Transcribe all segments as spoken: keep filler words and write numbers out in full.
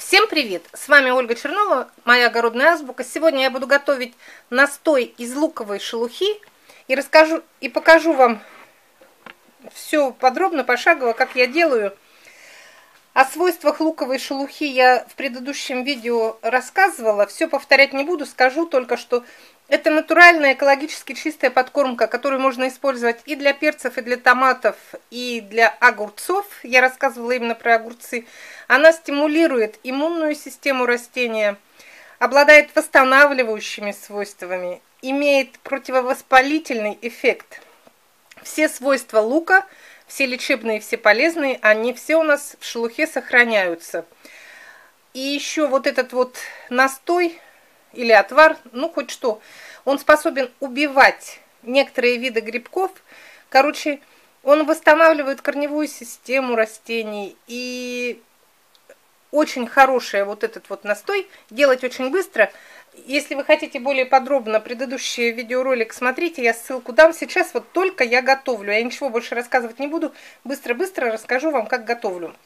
Всем привет! С вами Ольга Чернова, моя огородная азбука. Сегодня я буду готовить настой из луковой шелухи и расскажу и покажу вам все подробно, пошагово, как я делаю. О свойствах луковой шелухи я в предыдущем видео рассказывала, все повторять не буду, скажу только, что это натуральная, экологически чистая подкормка, которую можно использовать и для перцев, и для томатов, и для огурцов. Я рассказывала именно про огурцы. Она стимулирует иммунную систему растения, обладает восстанавливающими свойствами, имеет противовоспалительный эффект. Все свойства лука, все лечебные, все полезные, они все у нас в шелухе сохраняются. И еще вот этот вот настой или отвар, ну хоть что, он способен убивать некоторые виды грибков. Короче, он восстанавливает корневую систему растений. И очень хороший вот этот вот настой, делать очень быстро. Если вы хотите более подробно предыдущий видеоролик, смотрите, я ссылку дам. Сейчас вот только я готовлю, я ничего больше рассказывать не буду. Быстро-быстро расскажу вам, как готовлю.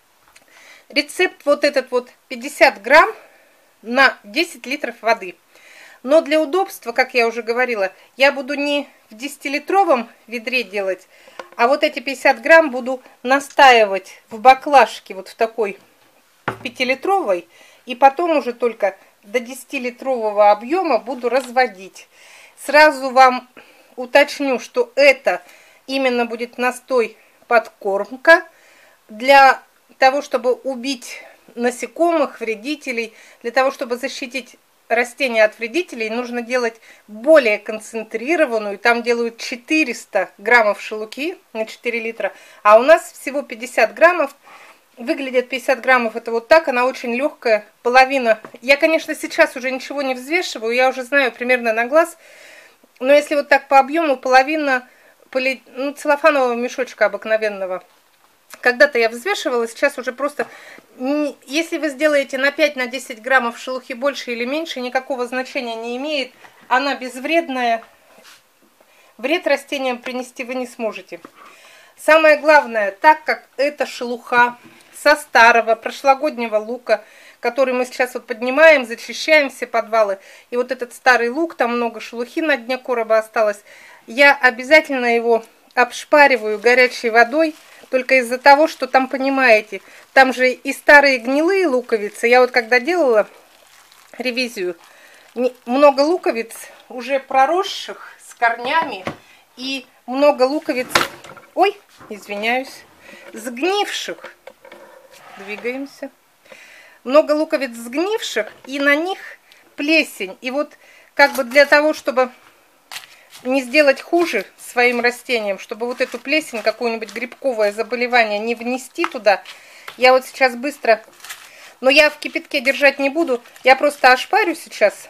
Рецепт вот этот вот пятьдесят грамм на десять литров воды. Но для удобства, как я уже говорила, я буду не в десятилитровом ведре делать, а вот эти пятьдесят грамм буду настаивать в баклажке, вот в такой пятилитровой, и потом уже только до десятилитрового объема буду разводить. Сразу вам уточню, что это именно будет настой подкормка для того, чтобы убить насекомых, вредителей. Для того, чтобы защитить растения от вредителей, нужно делать более концентрированную. Там делают четыреста граммов шелухи на четыре литра, а у нас всего пятьдесят граммов. Выглядит пятьдесят граммов, это вот так, она очень легкая, половина. Я, конечно, сейчас уже ничего не взвешиваю, я уже знаю примерно на глаз, но если вот так по объему, половина поли... ну, целлофанового мешочка обыкновенного. Когда-то я взвешивала, сейчас уже просто, если вы сделаете на пять-десять граммов шелухи больше или меньше, никакого значения не имеет, она безвредная, вред растениям принести вы не сможете. Самое главное, так как это шелуха со старого прошлогоднего лука, который мы сейчас вот поднимаем, зачищаем все подвалы, и вот этот старый лук, там много шелухи на дне короба осталось, я обязательно его обшпариваю горячей водой, только из-за того, что там, понимаете, там же и старые гнилые луковицы. Я вот когда делала ревизию, много луковиц уже проросших с корнями, и много луковиц, ой, извиняюсь, сгнивших. Двигаемся. Много луковиц сгнивших, и на них плесень. И вот как бы для того, чтобы не сделать хуже своим растениям, чтобы вот эту плесень, какое-нибудь грибковое заболевание не внести туда, я вот сейчас быстро, но я в кипятке держать не буду, я просто ошпарю сейчас,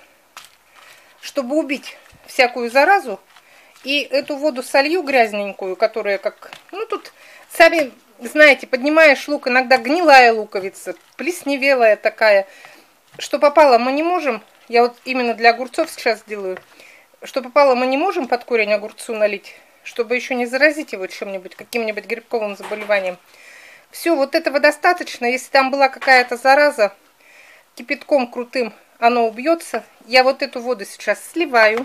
чтобы убить всякую заразу, и эту воду солью грязненькую, которая как, ну тут, сами знаете, поднимаешь лук, иногда гнилая луковица, плесневелая такая, что попало мы не можем, я вот именно для огурцов сейчас делаю, что попало мы не можем под корень огурцу налить, чтобы еще не заразить его чем-нибудь, каким-нибудь грибковым заболеванием. Все, вот этого достаточно. Если там была какая-то зараза, кипятком крутым оно убьется. Я вот эту воду сейчас сливаю.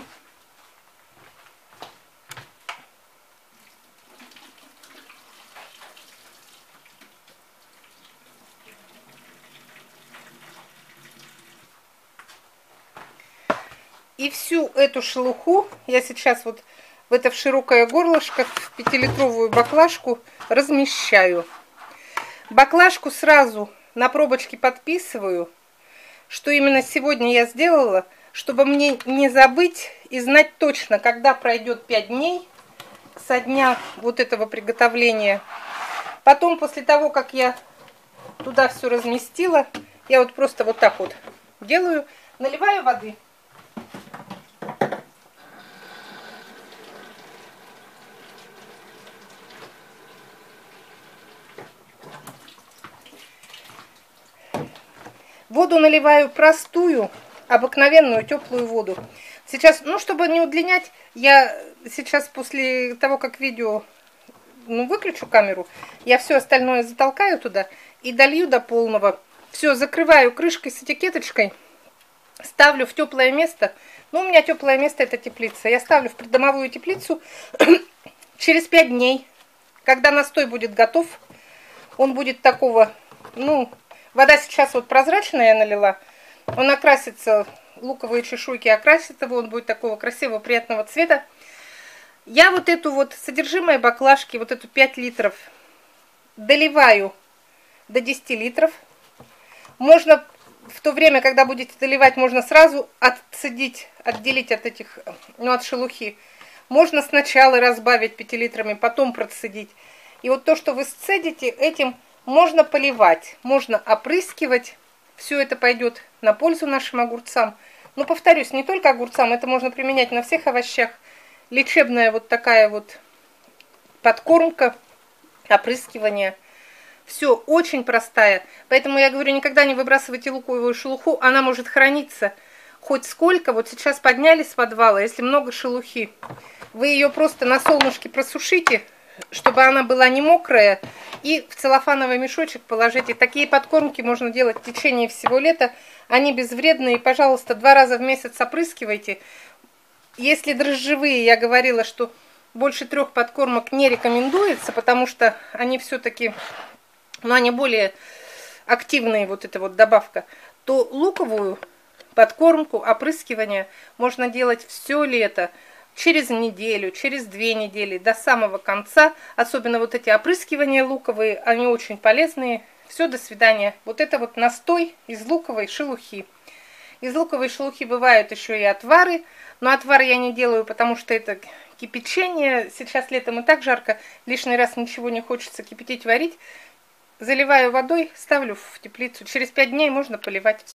И всю эту шелуху я сейчас вот в это в широкое горлышко, в пятилитровую баклажку размещаю. Баклажку сразу на пробочке подписываю, что именно сегодня я сделала, чтобы мне не забыть и знать точно, когда пройдет пять дней со дня вот этого приготовления. Потом, после того, как я туда все разместила, я вот просто вот так вот делаю, наливаю воды. Воду наливаю простую, обыкновенную теплую воду. Сейчас, ну, чтобы не удлинять, я сейчас после того, как видео, ну, выключу камеру, я все остальное затолкаю туда и долью до полного. Все, закрываю крышкой с этикеточкой, ставлю в теплое место. Ну, у меня теплое место это теплица. Я ставлю в придомовую теплицу через пять дней, когда настой будет готов. Он будет такого, ну, вода сейчас вот прозрачная я налила. Он окрасится, луковые чешуйки окрасят его, он будет такого красивого, приятного цвета. Я вот эту вот содержимое баклажки, вот эту пять литров, доливаю до десяти литров. Можно в то время, когда будете доливать, можно сразу отцедить, отделить от этих, ну, от шелухи. Можно сначала разбавить пятью литрами, потом процедить. И вот то, что вы сцедите, этим можно поливать, можно опрыскивать. Все это пойдет на пользу нашим огурцам. Но, повторюсь, не только огурцам, это можно применять на всех овощах. Лечебная вот такая вот подкормка, опрыскивание. Все очень простая. Поэтому я говорю, никогда не выбрасывайте луковую шелуху. Она может храниться хоть сколько. Вот сейчас подняли с подвала, если много шелухи, вы ее просто на солнышке просушите, чтобы она была не мокрая, и в целлофановый мешочек положите. Такие подкормки можно делать в течение всего лета. Они безвредные. Пожалуйста, два раза в месяц опрыскивайте. Если дрожжевые, я говорила, что больше трех подкормок не рекомендуется, потому что они все-таки... но они более активные, вот эта вот добавка, то луковую подкормку, опрыскивание можно делать все лето, через неделю, через две недели, до самого конца. Особенно вот эти опрыскивания луковые, они очень полезные. Все, до свидания. Вот это вот настой из луковой шелухи. Из луковой шелухи бывают еще и отвары, но отвары я не делаю, потому что это кипячение. Сейчас летом и так жарко, лишний раз ничего не хочется кипятить, варить. Заливаю водой, ставлю в теплицу. Через пять дней можно поливать.